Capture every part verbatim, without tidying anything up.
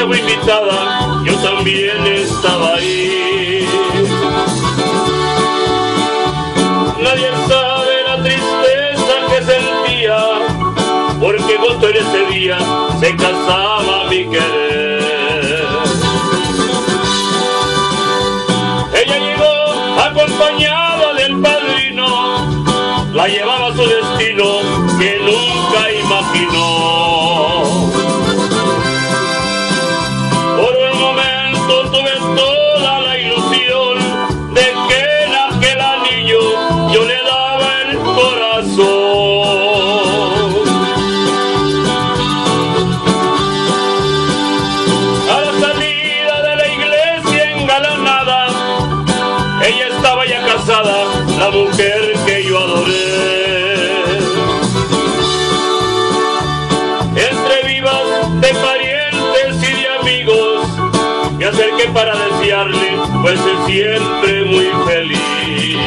fue invitada, yo también estaba ahí. Nadie sabe la tristeza que sentía, porque justo en ese día se casaba mi querer. Ella llegó acompañada del padrino, la llevaba a su destino que nunca imaginó. Por un momento tuve toda la ilusión de que en aquel anillo yo le daba el corazón. A la salida de la iglesia engalanada, ella estaba ya casada, la mujer que yo adoré. Entre vivas de parientes y de amigos, me acerqué para desearle, pues es siempre muy feliz.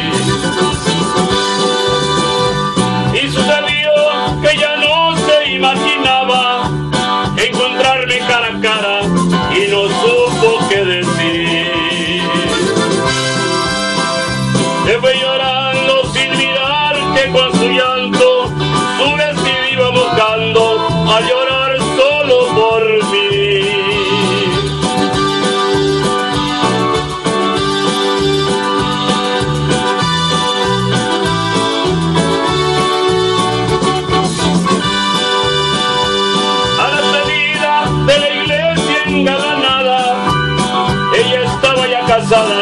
Y sucedió que ya no se imaginaba encontrarme cara a cara y no supo qué decir. Se fue llorando sin mirar que con su llanto su vestido iba mojando a llorar solo por mí. A la salida de la iglesia engalanada, ella estaba ya casada,